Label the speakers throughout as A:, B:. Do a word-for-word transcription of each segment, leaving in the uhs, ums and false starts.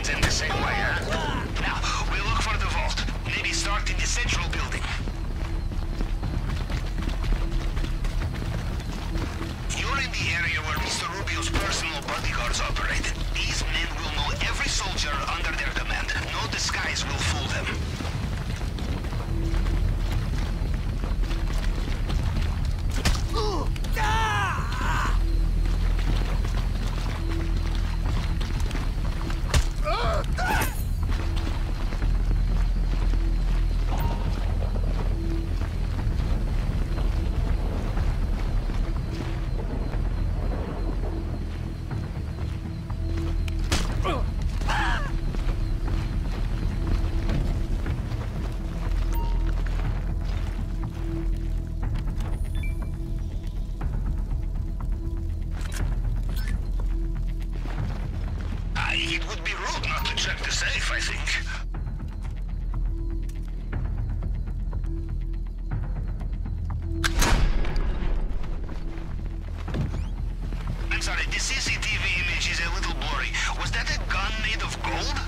A: Let's end the same way, huh? Now, we'll look for the vault. Maybe start in the central building. You're in the area where Mister Rubio's personal bodyguards operate. These men will know every soldier under their command. No disguise will fool them. It would be rude not to check the safe, I think. I'm sorry, the C C T V image is a little blurry. Was that a gun made of gold?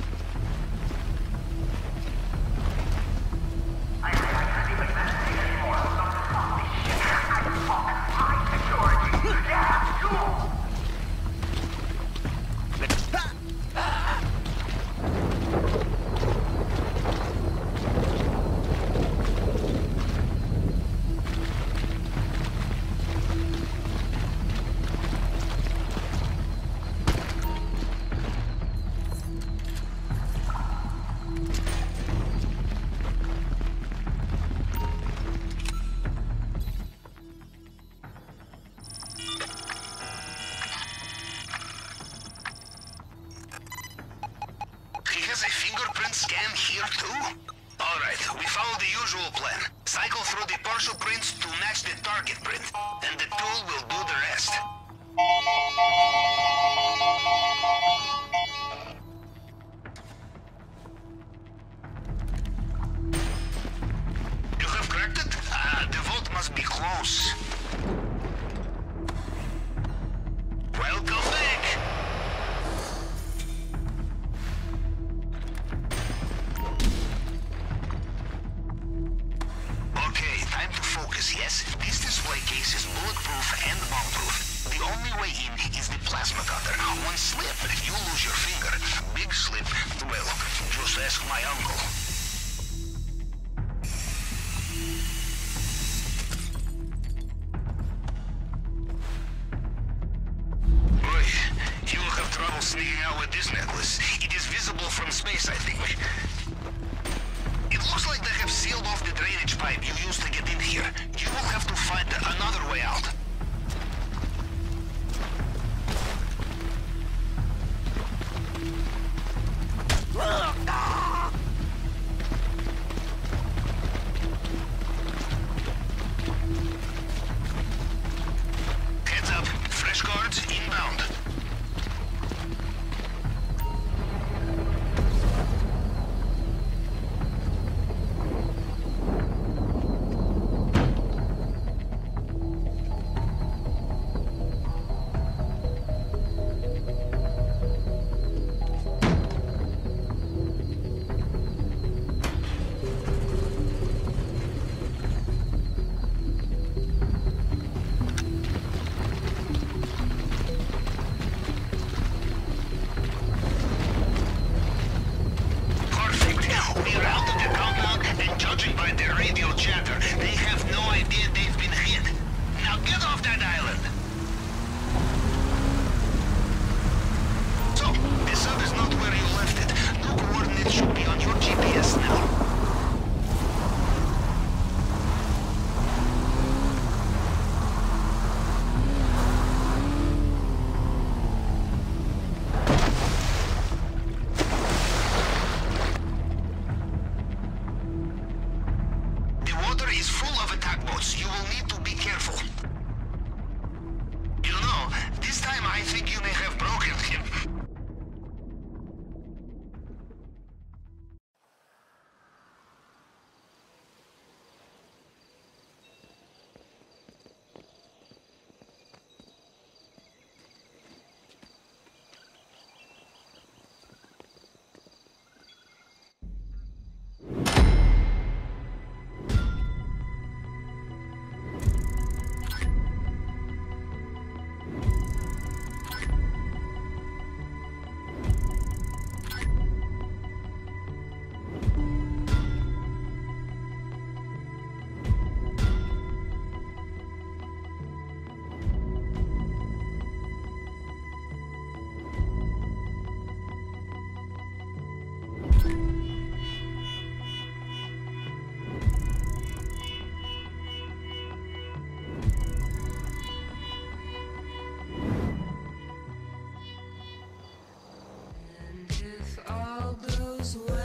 B: I can't even meditate anymore. Fuck this shit. I fucking high security. Yeah, cool.
A: Has a fingerprint scan here too? Alright, we follow the usual plan. Cycle through the partial prints to match the target print, and the tool will do the rest. You have cracked it? Ah, the vault must be close. Welcome back! Yes, this display case is bulletproof and bomb-proof. The only way in is the plasma cutter. One slip, you lose your finger. Big slip, well, just ask my uncle. Boy, you will have trouble sneaking out with this necklace. It is visible from space, I think. It looks like they have sealed off the drainage pipe you used to get in here. You will have to find another way out. Heads up. Fresh guards inbound.
C: Just